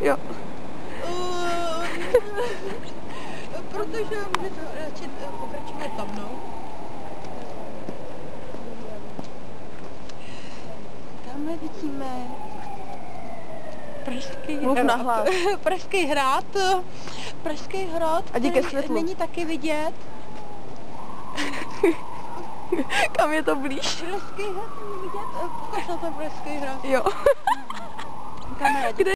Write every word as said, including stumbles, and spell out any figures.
Jo. Protože můžete radši pokračovat za mnou. Tamhle vidíme Pražský hrad. Pražský hrad. Pražský hrad, A díky světlu. Není taky vidět. Kam je to blíž? Pražský hrad není vidět. Pokaž na ten Pražský hrad. Jo. Kamera.